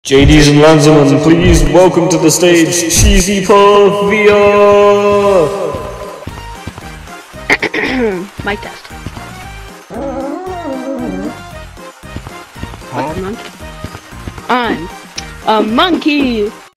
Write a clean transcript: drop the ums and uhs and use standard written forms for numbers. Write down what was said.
JDs and Lanzaman, please welcome to the stage CheesyPuff VR! Mic test. What's the monkey? I'm a monkey!